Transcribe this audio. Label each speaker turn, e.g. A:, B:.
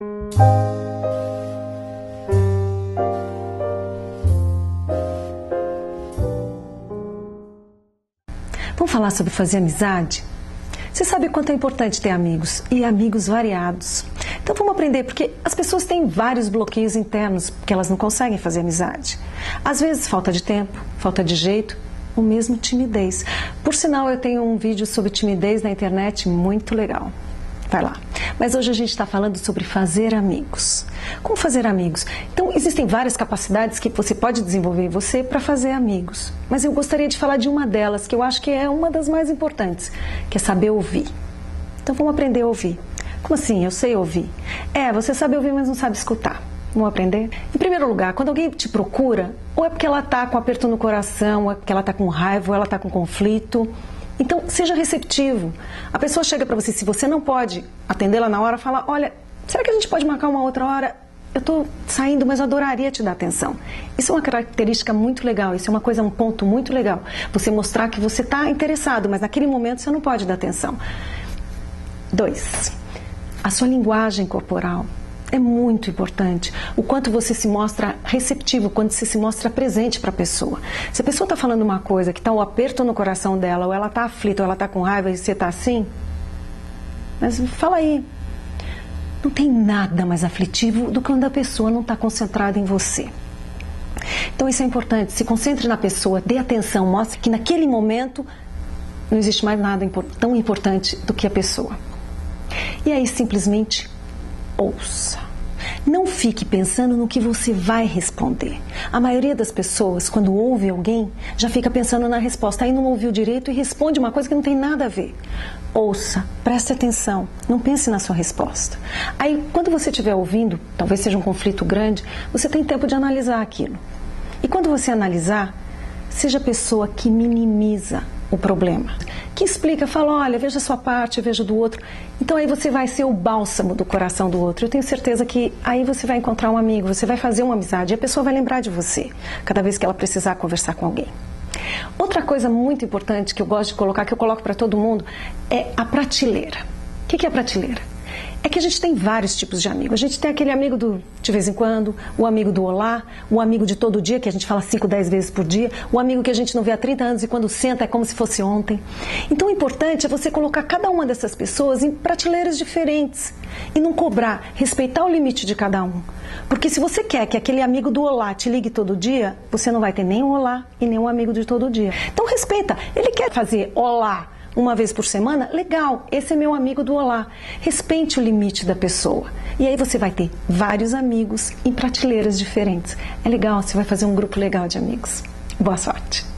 A: Vamos falar sobre fazer amizade? Você sabe quanto é importante ter amigos, e amigos variados. Então vamos aprender, porque as pessoas têm vários bloqueios internos, porque elas não conseguem fazer amizade. Às vezes falta de tempo, falta de jeito, ou mesmo timidez. Por sinal, eu tenho um vídeo sobre timidez na internet muito legal. Vai lá. Mas hoje a gente está falando sobre fazer amigos. Como fazer amigos? Então, existem várias capacidades que você pode desenvolver em você para fazer amigos. Mas eu gostaria de falar de uma delas, que eu acho que é uma das mais importantes, que é saber ouvir. Então, vamos aprender a ouvir. Como assim? Eu sei ouvir. Você sabe ouvir, mas não sabe escutar. Vamos aprender? Em primeiro lugar, quando alguém te procura, ou é porque ela está com aperto no coração, ou é porque ela está com raiva, ou ela está com conflito. Então, seja receptivo. A pessoa chega para você, se você não pode atendê-la na hora, fala, olha, será que a gente pode marcar uma outra hora? Eu estou saindo, mas eu adoraria te dar atenção. Isso é uma característica muito legal, isso é uma coisa, um ponto muito legal. Você mostrar que você está interessado, mas naquele momento você não pode dar atenção. 2. A sua linguagem corporal. É muito importante o quanto você se mostra receptivo, quando você se mostra presente para a pessoa. Se a pessoa está falando uma coisa que está um aperto no coração dela, ou ela está aflita, ou ela está com raiva e você está assim, mas fala aí. Não tem nada mais aflitivo do que quando a pessoa não está concentrada em você. Então isso é importante, se concentre na pessoa, dê atenção, mostre que naquele momento não existe mais nada tão importante do que a pessoa. E aí simplesmente ouça. Não fique pensando no que você vai responder. A maioria das pessoas, quando ouve alguém, já fica pensando na resposta. Aí não ouviu direito e responde uma coisa que não tem nada a ver. Ouça, preste atenção, não pense na sua resposta. Aí, quando você estiver ouvindo, talvez seja um conflito grande, você tem tempo de analisar aquilo. E quando você analisar, seja a pessoa que minimiza o problema, que explica, fala, olha, veja a sua parte, veja do outro. Então aí você vai ser o bálsamo do coração do outro. Eu tenho certeza que aí você vai encontrar um amigo, você vai fazer uma amizade e a pessoa vai lembrar de você cada vez que ela precisar conversar com alguém. Outra coisa muito importante que eu gosto de colocar, que eu coloco para todo mundo, é a prateleira. O que é a prateleira? É que a gente tem vários tipos de amigo. A gente tem aquele amigo do de vez em quando, o amigo do olá, o amigo de todo dia, que a gente fala 5, 10 vezes por dia, o amigo que a gente não vê há 30 anos e quando senta é como se fosse ontem. Então o importante é você colocar cada uma dessas pessoas em prateleiras diferentes e não cobrar, respeitar o limite de cada um. Porque se você quer que aquele amigo do olá te ligue todo dia, você não vai ter nem um olá e nem um amigo de todo dia. Então respeita, ele quer fazer olá uma vez por semana? Legal, esse é meu amigo do olá. Respeite o limite da pessoa. E aí você vai ter vários amigos em prateleiras diferentes. É legal, você vai fazer um grupo legal de amigos. Boa sorte!